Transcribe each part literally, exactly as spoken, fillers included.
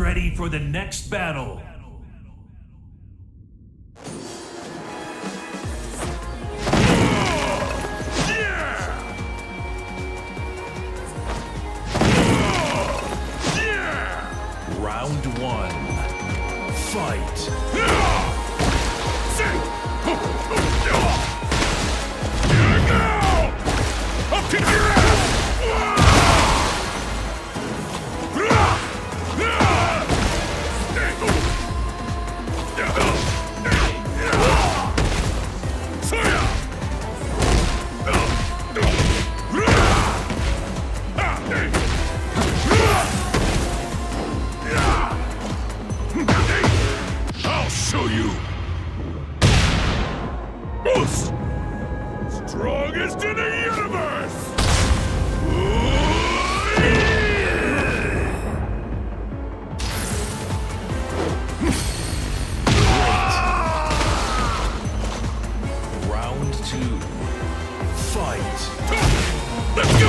ready for the next battle. Round one. Fight. I'll kick your ass! I'll show you! Most strongest in the universe! Round two. Fight. Let's go!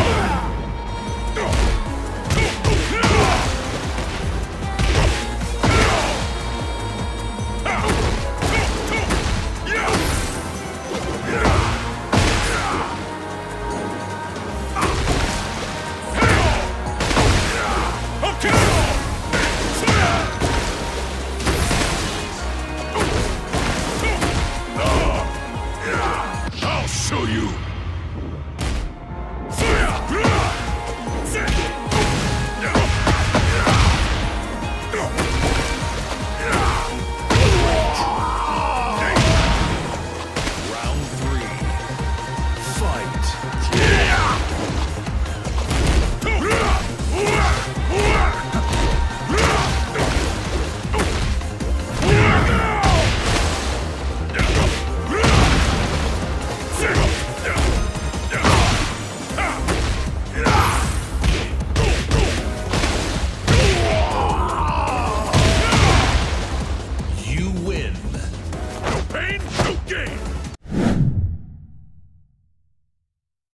I'll show you! Round three. Fight. You win. No pain, no gain!